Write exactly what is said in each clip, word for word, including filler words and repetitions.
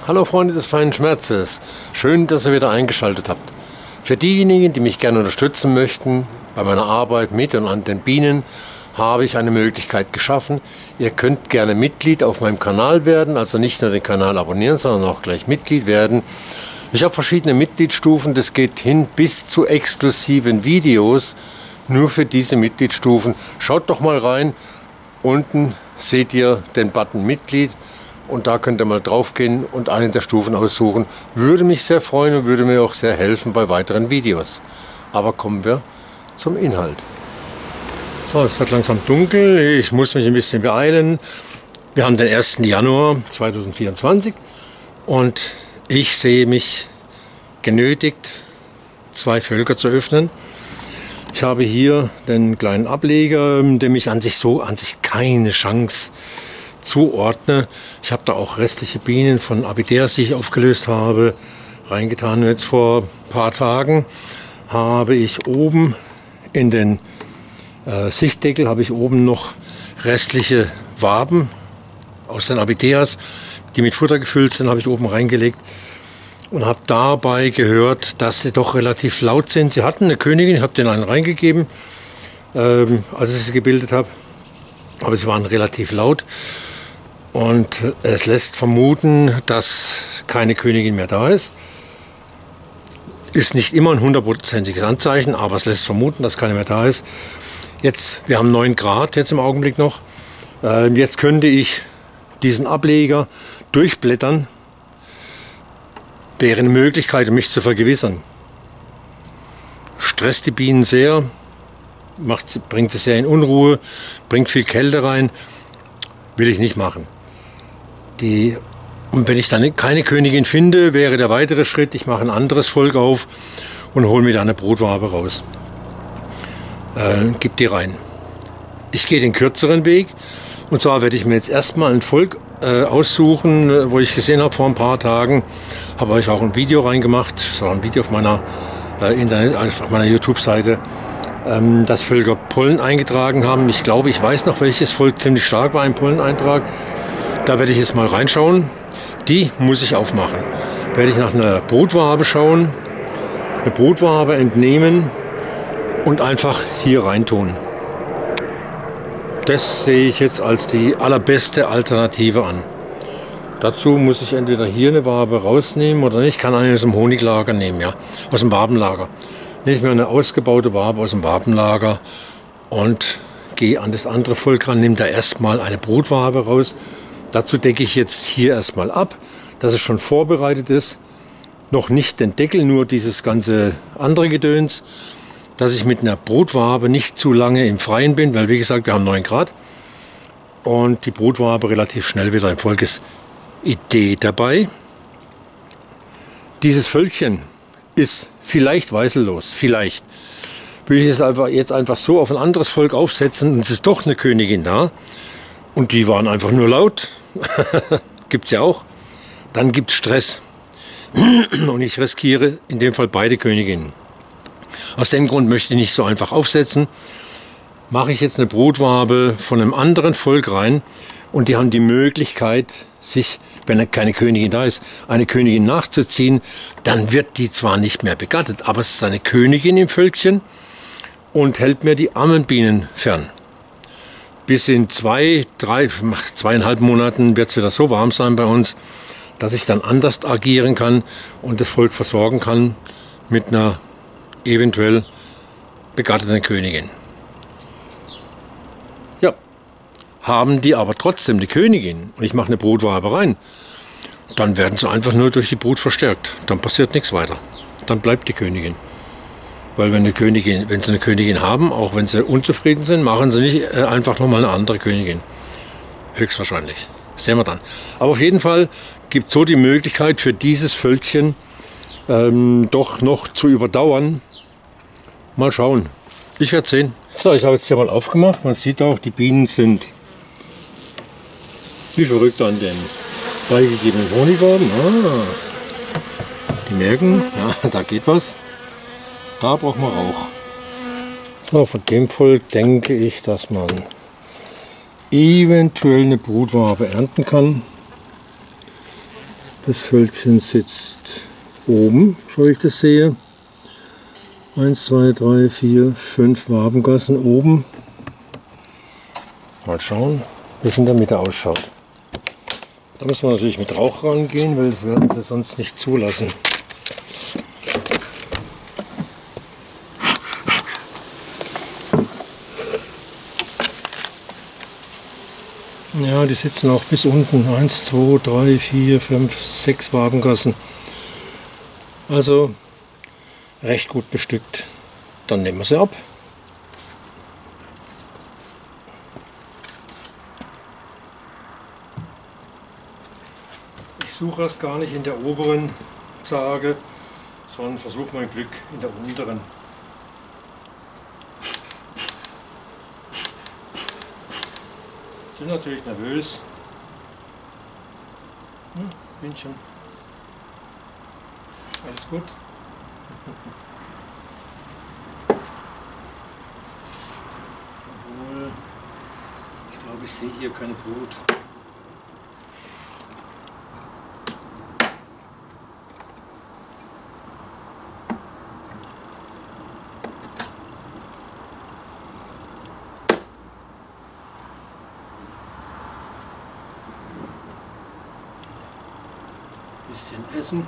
Hallo Freunde des feinen Schmerzes, schön, dass ihr wieder eingeschaltet habt. Für diejenigen, die mich gerne unterstützen möchten bei meiner Arbeit mit und an den Bienen, habe ich eine Möglichkeit geschaffen. Ihr könnt gerne Mitglied auf meinem Kanal werden, also nicht nur den Kanal abonnieren, sondern auch gleich Mitglied werden. Ich habe verschiedene Mitgliedsstufen, das geht hin bis zu exklusiven Videos, nur für diese Mitgliedsstufen. Schaut doch mal rein, unten seht ihr den Button Mitglied. Und da könnt ihr mal drauf gehen und eine der Stufen aussuchen. Würde mich sehr freuen und würde mir auch sehr helfen bei weiteren Videos. Aber kommen wir zum Inhalt. So, es wird langsam dunkel. Ich muss mich ein bisschen beeilen. Wir haben den ersten Januar zweitausendvierundzwanzig und ich sehe mich genötigt, zwei Völker zu öffnen. Ich habe hier den kleinen Ableger, dem ich an sich so an sich keine Chance zuordne. Ich habe da auch restliche Bienen von Abideas, die ich aufgelöst habe, reingetan. Jetzt vor ein paar Tagen habe ich oben in den äh, Sichtdeckel habe ich oben noch restliche Waben aus den Abideas, die mit Futter gefüllt sind, habe ich oben reingelegt und habe dabei gehört, dass sie doch relativ laut sind. Sie hatten eine Königin, ich habe den einen reingegeben, ähm, als ich sie gebildet habe, aber sie waren relativ laut. Und es lässt vermuten, dass keine Königin mehr da ist. Ist nicht immer ein hundertprozentiges Anzeichen, aber es lässt vermuten, dass keine mehr da ist. Jetzt, wir haben neun Grad jetzt im Augenblick noch. Äh, jetzt könnte ich diesen Ableger durchblättern. Wäre eine Möglichkeit, mich zu vergewissern. Stresst die Bienen sehr, macht, bringt sie sehr in Unruhe, bringt viel Kälte rein. Will ich nicht machen. Die, und wenn ich dann keine Königin finde, wäre der weitere Schritt, ich mache ein anderes Volk auf und hole mir da eine Brutwabe raus. Äh, gib die rein. Ich gehe den kürzeren Weg, und zwar werde ich mir jetzt erstmal ein Volk äh, aussuchen, wo ich gesehen habe vor ein paar Tagen, habe euch auch ein Video reingemacht, das war ein Video auf meiner, äh, Internet, auf meiner YouTube-Seite, ähm, dass Völker Pollen eingetragen haben. Ich glaube, ich weiß noch, welches Volk ziemlich stark war im Polleneintrag. Da werde ich jetzt mal reinschauen. Die muss ich aufmachen. Werde ich nach einer Brutwabe schauen, eine Brutwabe entnehmen und einfach hier reintun. Das sehe ich jetzt als die allerbeste Alternative an. Dazu muss ich entweder hier eine Wabe rausnehmen oder nicht. Ich kann eine aus dem Honiglager nehmen, ja, aus dem Wabenlager. Nehme ich mir eine ausgebaute Wabe aus dem Wabenlager und gehe an das andere Volk ran, nehme da erstmal eine Brutwabe raus. Dazu decke ich jetzt hier erstmal ab, dass es schon vorbereitet ist. Noch nicht den Deckel, nur dieses ganze andere Gedöns. Dass ich mit einer Brutwabe nicht zu lange im Freien bin, weil wie gesagt, wir haben neun Grad. Und die Brutwabe relativ schnell wieder im Volk ist. Idee dabei. Dieses Völkchen ist vielleicht weißellos, vielleicht. Will ich es einfach jetzt einfach so auf ein anderes Volk aufsetzen und es ist doch eine Königin da. Und die waren einfach nur laut. Gibt es ja auch. Dann gibt es Stress. Und ich riskiere in dem Fall beide Königinnen. Aus dem Grund möchte ich nicht so einfach aufsetzen. Mache ich jetzt eine Brutwabe von einem anderen Volk rein. Und die haben die Möglichkeit, sich, wenn keine Königin da ist, eine Königin nachzuziehen. Dann wird die zwar nicht mehr begattet, aber es ist eine Königin im Völkchen und hält mir die Ammenbienen fern. Bis in zwei, drei, zweieinhalb Monaten wird es wieder so warm sein bei uns, dass ich dann anders agieren kann und das Volk versorgen kann mit einer eventuell begatteten Königin. Ja, haben die aber trotzdem die Königin und ich mache eine Brutwabe rein, dann werden sie einfach nur durch die Brut verstärkt. Dann passiert nichts weiter. Dann bleibt die Königin. Weil wenn, eine Königin, wenn sie eine Königin haben, auch wenn sie unzufrieden sind, machen sie nicht äh, einfach nochmal eine andere Königin. Höchstwahrscheinlich. Das sehen wir dann. Aber auf jeden Fall gibt es so die Möglichkeit für dieses Völkchen ähm, doch noch zu überdauern. Mal schauen. Ich werde sehen. So, ich habe jetzt hier mal aufgemacht. Man sieht auch, die Bienen sind wie verrückt an den beigegebenen Honigwaben. Ah, die merken, ja, da geht was. Da braucht man Rauch. So, von dem Volk denke ich, dass man eventuell eine Brutwabe ernten kann. Das Völkchen sitzt oben, so ich das sehe. eins, zwei, drei, vier, fünf Wabengassen oben. Mal schauen, wie es in der Mitte ausschaut. Da müssen wir natürlich mit Rauch rangehen, weil das werden sie sonst nicht zulassen. Ja, die sitzen auch bis unten. eins, zwei, drei, vier, fünf, sechs Wabengassen. Also recht gut bestückt. Dann nehmen wir sie ab. Ich suche erst gar nicht in der oberen Zarge, sondern versuche mein Glück in der unteren. Sind natürlich nervös. Hm, Hühnchen. Alles gut. Obwohl, ich glaube, ich sehe hier keine Brut. Bisschen essen.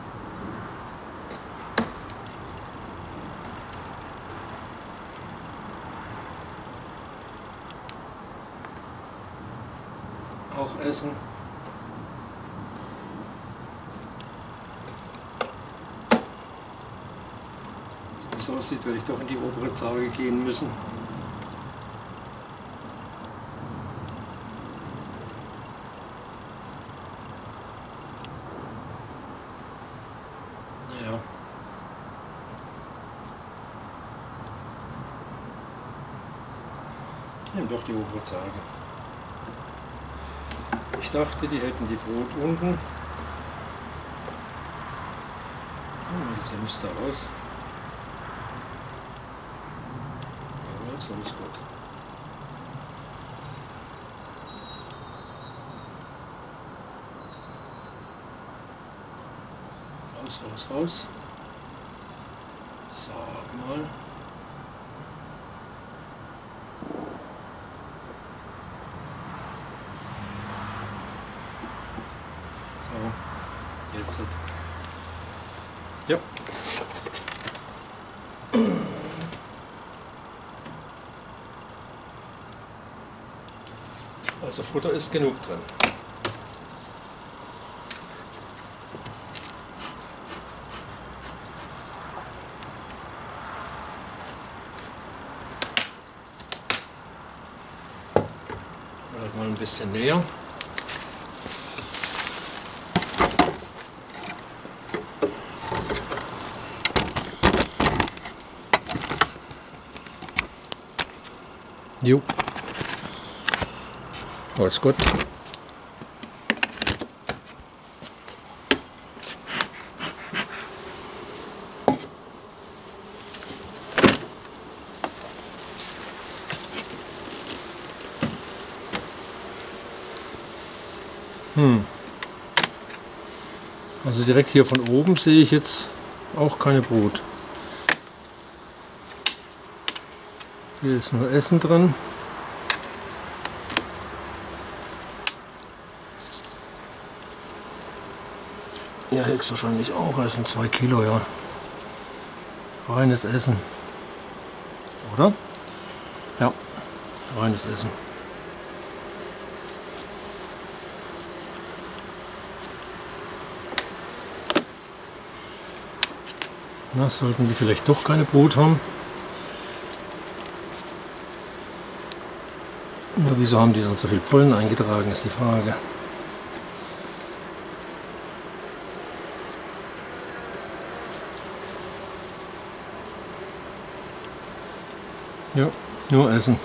Auch essen. So wie es aussieht, werde ich doch in die obere Zarge gehen müssen. Naja. Ich nehme doch die obere Zarge. Ich dachte, die hätten die Brut unten. Oh, das müsste aus. Jawohl, so ist gut. Raus, raus, raus. Sag mal. So, jetzt. Ja. Also Futter ist genug drin. Mal ein bisschen näher. Jo. Alles gut. Hm. Also direkt hier von oben sehe ich jetzt auch keine Brut. Hier ist nur Essen drin. Ja, höchstwahrscheinlich auch. Es sind zwei Kilo, ja. Reines Essen. Oder? Ja, reines Essen. Na, sollten die vielleicht doch keine Brut haben? Aber wieso haben die dann so viel Pollen eingetragen, ist die Frage. Ja, nur Essen.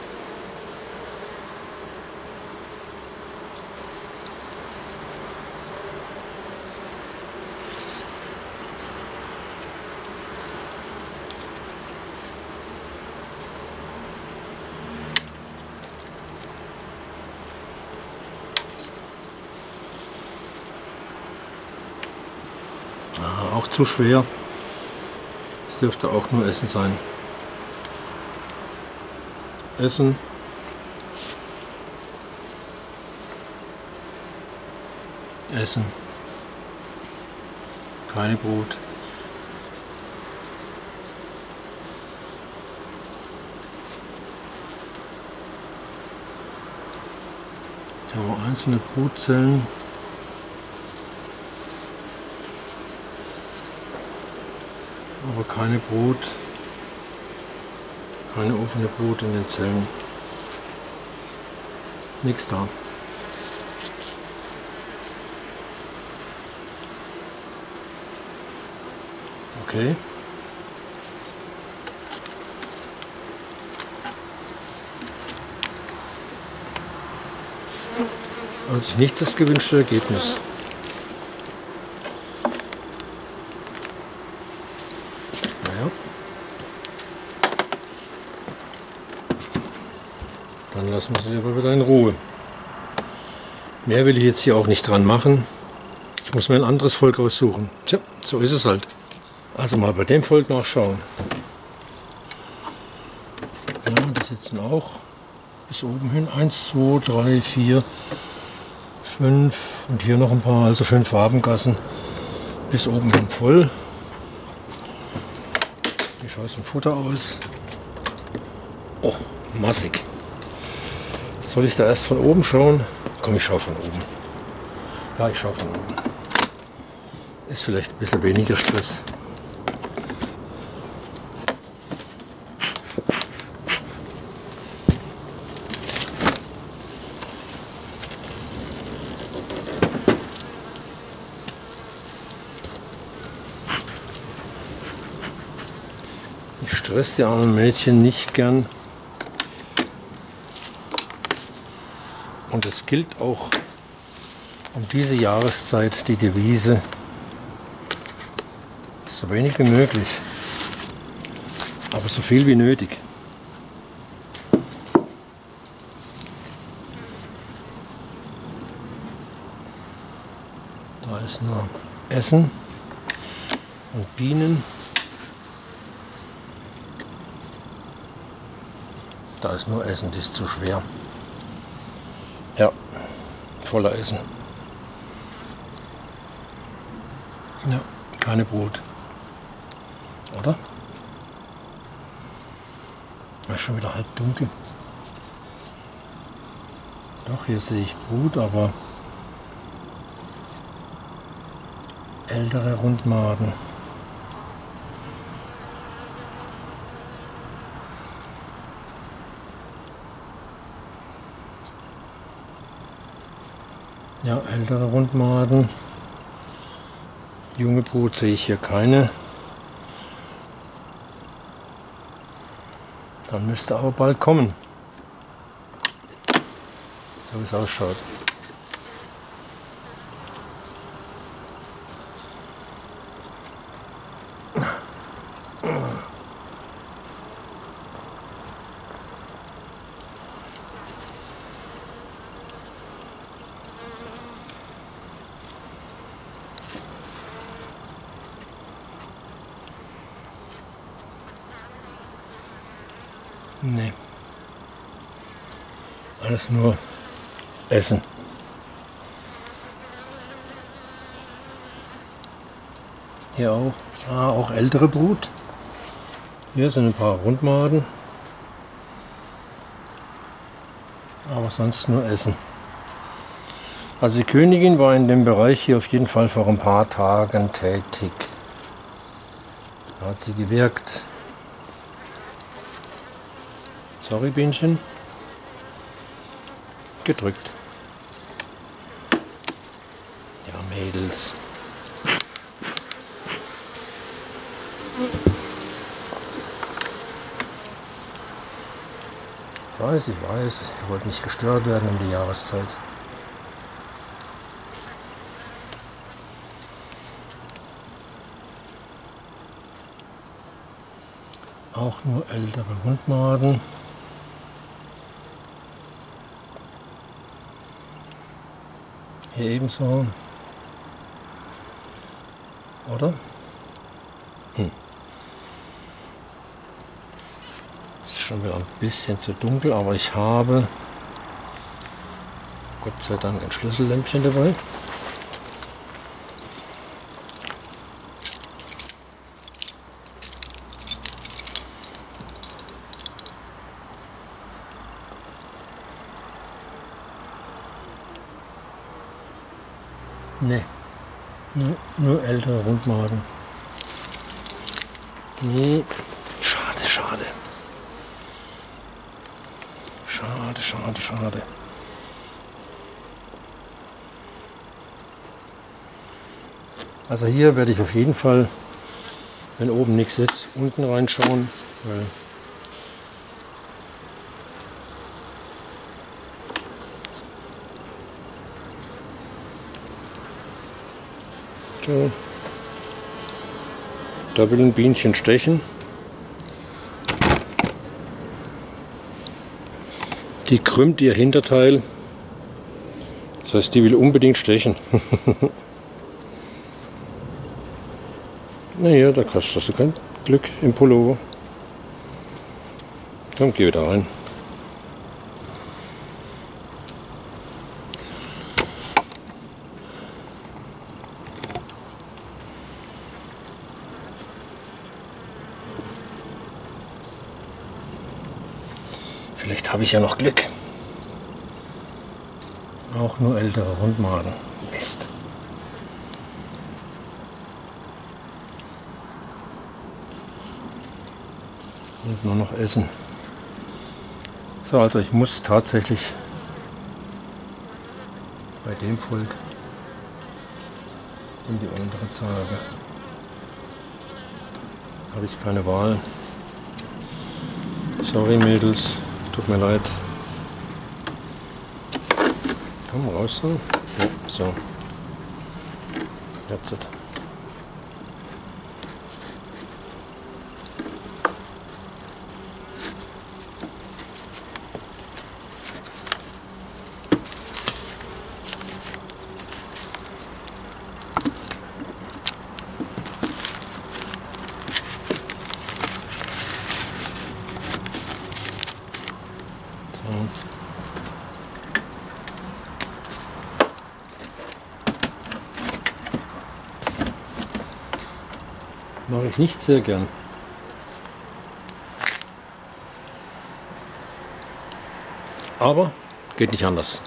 Ah, auch zu schwer. Das dürfte auch nur Essen sein. Essen. Essen. Keine Brot. Ich habe einzelne Brutzellen. Aber keine Brut. Keine offene Brut in den Zellen. Nichts da. Okay. Also nicht das gewünschte Ergebnis. Naja. Dann lassen wir sie aber wieder in Ruhe. Mehr will ich jetzt hier auch nicht dran machen. Ich muss mir ein anderes Volk aussuchen. Tja, so ist es halt. Also mal bei dem Volk nachschauen. Ja, die sitzen auch bis oben hin. eins, zwei, drei, vier, fünf und hier noch ein paar, also fünf Wabengassen bis oben hin voll. Wie schaut es im Futter aus? Oh, massig. Soll ich da erst von oben schauen? Komm, ich schaue von oben. Ja, ich schaue von oben. Ist vielleicht ein bisschen weniger Stress. Ich stress die armen Mädchen nicht gern. Und es gilt auch um diese Jahreszeit die Devise, so wenig wie möglich, aber so viel wie nötig. Da ist nur Essen und Bienen. Da ist nur Essen, das ist zu schwer. Ja, voller Essen. Ja, keine Brot. Oder? Ja, schon wieder halb dunkel. Doch, hier sehe ich Brut, aber ältere Rundmaden. Ja, ältere Rundmaden. Junge Brut sehe ich hier keine. Dann müsste aber bald kommen. So wie es ausschaut. Nee. Alles nur Essen. Hier auch. Ah, auch ältere Brut. Hier sind ein paar Rundmaden. Aber sonst nur Essen. Also die Königin war in dem Bereich hier auf jeden Fall vor ein paar Tagen tätig. Da hat sie gewirkt. Sorry, Bienchen. Gedrückt. Ja, Mädels. Ich weiß, ich weiß. Ich wollte nicht gestört werden um die Jahreszeit. Auch nur ältere Rundmaden. Hier ebenso. Oder? Hm. Ist schon wieder ein bisschen zu dunkel, aber ich habe Gott sei Dank ein Schlüssellämpchen dabei. Ne, nur, nur ältere Rundmagen. Nee, schade, schade. Schade, schade, schade. Also hier werde ich auf jeden Fall, wenn oben nichts ist, unten reinschauen, weil so. Da will ein Bienchen stechen. Die krümmt ihr Hinterteil. Das heißt, die will unbedingt stechen. Naja, da hast du kein Glück im Pullover. Komm, geh wieder rein. Vielleicht habe ich ja noch Glück. Auch nur ältere Rundmagen. Mist. Und nur noch essen. So, also ich muss tatsächlich bei dem Volk in die untere Zarge. Habe ich keine Wahl. Sorry Mädels, tut mir leid. Komm raus. So. Ja, so. That's it. Mache ich nicht sehr gern. Aber geht nicht anders.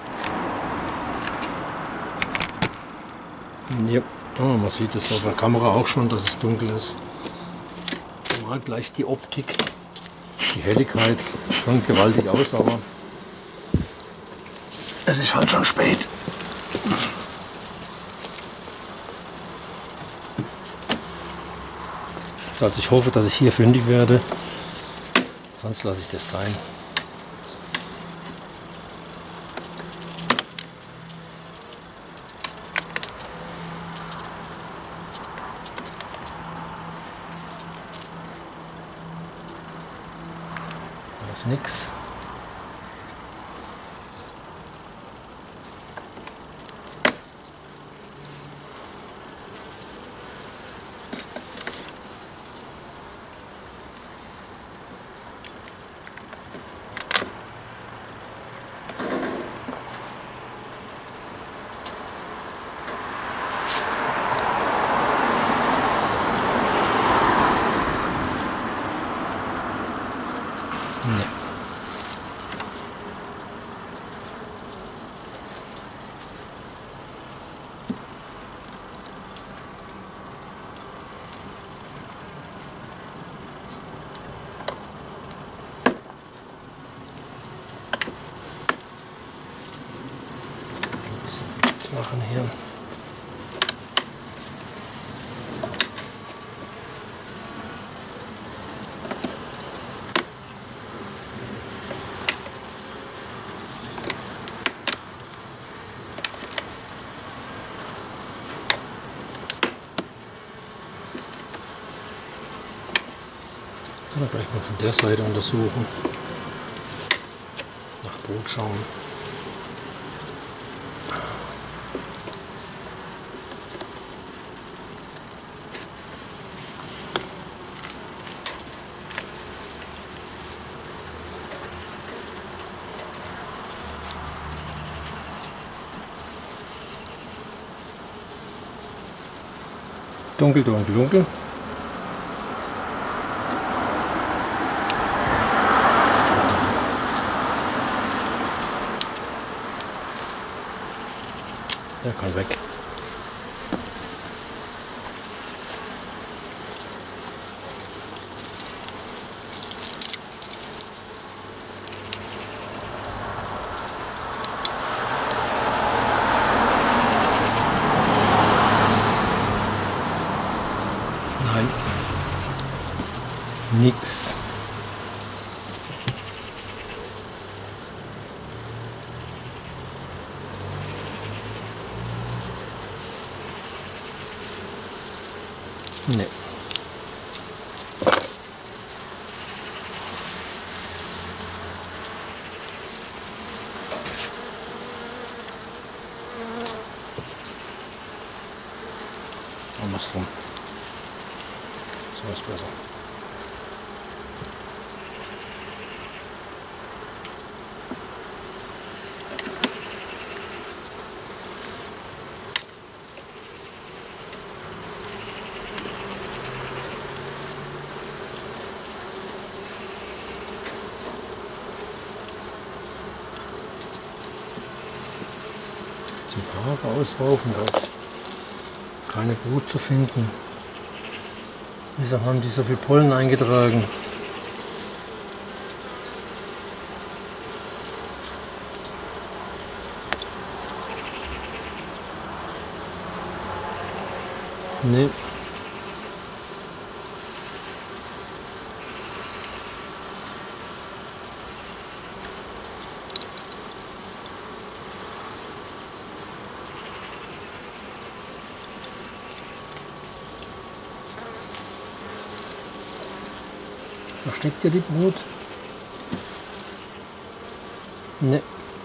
Ja, oh, man sieht es auf der Kamera auch schon, dass es dunkel ist. Mal gleich die Optik, die Helligkeit schon gewaltig aus, aber es ist halt schon spät. Also ich hoffe, dass ich hier fündig werde, sonst lasse ich das sein. Da ist nichts. Nee. Was wir jetzt machen hier? Kann gleich mal von der Seite untersuchen. Nach Brot schauen. Dunkel, dunkel, dunkel. Der kann weg. Nein. Nix. Nee. Andersrum. So ist besser. Die Haare ausraufen, da ist keine Brut zu finden. Wieso haben die so viel Pollen eingetragen? Nee. Versteckt ihr die Brut? Ne.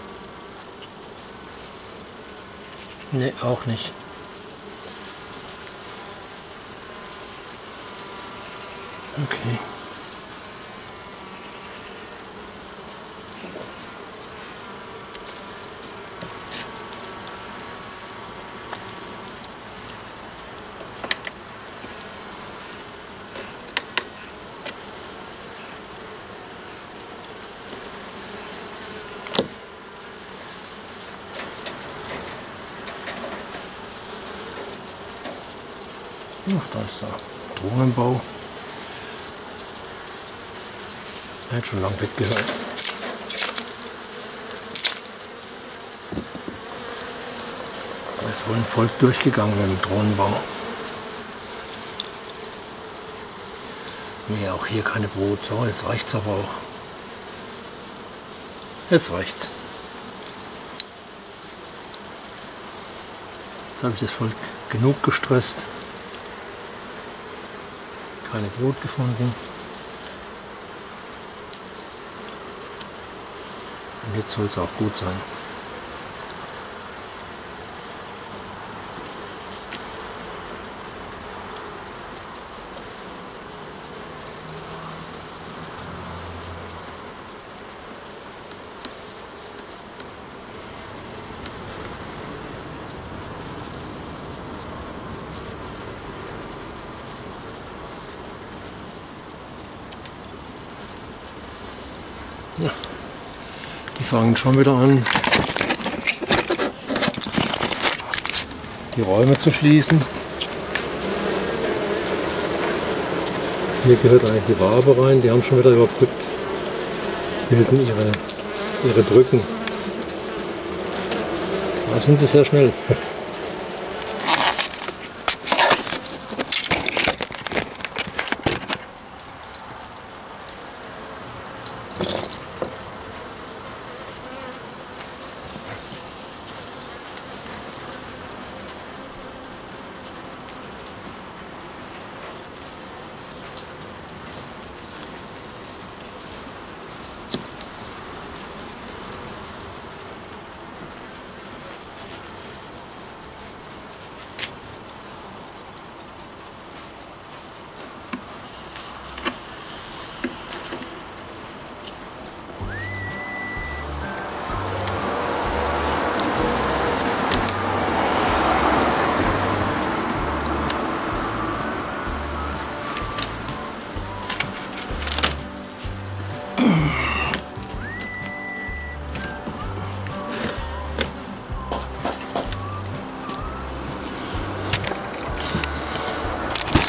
Ne, auch nicht. Okay. Ach, da ist der Drohnenbau. Er hat schon lange weggehört. Da ist wohl ein Volk durchgegangen mit dem Drohnenbau. Nee, auch hier keine Brut. So, jetzt reicht's aber auch. Jetzt reicht's. Jetzt habe ich das Volk genug gestresst. Keine Brut gefunden. Und jetzt soll es auch gut sein. Ja, die fangen schon wieder an, die Räume zu schließen. Hier gehört eigentlich die Wabe rein, die haben schon wieder überbrückt, bilden ihre, ihre Brücken. Da sind sie sehr schnell.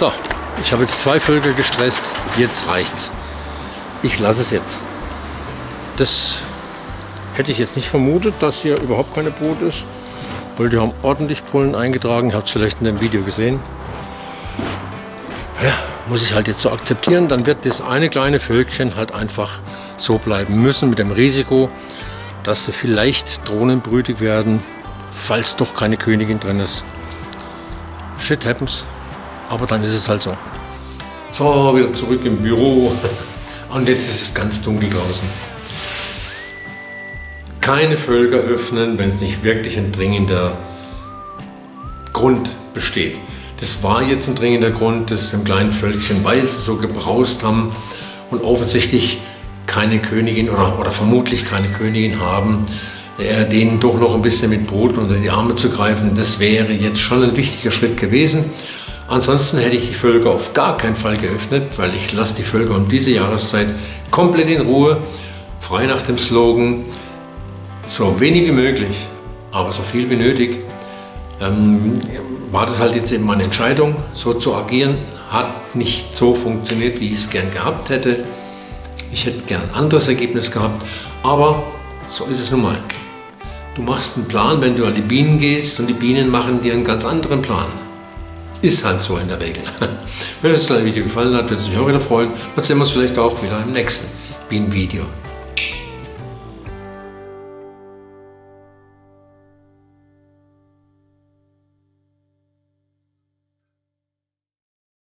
So, ich habe jetzt zwei Völker gestresst, jetzt reicht's. Ich lasse es jetzt. Das hätte ich jetzt nicht vermutet, dass hier überhaupt keine Brut ist, weil die haben ordentlich Pollen eingetragen. Ihr habt es vielleicht in dem Video gesehen. Ja, muss ich halt jetzt so akzeptieren. Dann wird das eine kleine Völkchen halt einfach so bleiben müssen, mit dem Risiko, dass sie vielleicht drohnenbrütig werden, falls doch keine Königin drin ist. Shit happens, aber dann ist es halt so. So, wieder zurück im Büro und jetzt ist es ganz dunkel draußen. Keine Völker öffnen, wenn es nicht wirklich ein dringender Grund besteht. Das war jetzt ein dringender Grund, das ist im kleinen Völkchen, weil sie so gebraust haben und offensichtlich keine Königin oder, oder vermutlich keine Königin haben, äh, denen doch noch ein bisschen mit Brut unter die Arme zu greifen. Das wäre jetzt schon ein wichtiger Schritt gewesen. Ansonsten hätte ich die Völker auf gar keinen Fall geöffnet, weil ich lasse die Völker um diese Jahreszeit komplett in Ruhe, frei nach dem Slogan, so wenig wie möglich, aber so viel wie nötig. Ähm, war das halt jetzt eben meine Entscheidung, so zu agieren. Hat nicht so funktioniert, wie ich es gern gehabt hätte. Ich hätte gern ein anderes Ergebnis gehabt, aber so ist es nun mal. Du machst einen Plan, wenn du an die Bienen gehst und die Bienen machen dir einen ganz anderen Plan. Ist halt so in der Regel. Wenn euch das kleine Video gefallen hat, würde es mich auch wieder freuen. Dann sehen wir uns vielleicht auch wieder im nächsten Bienenvideo.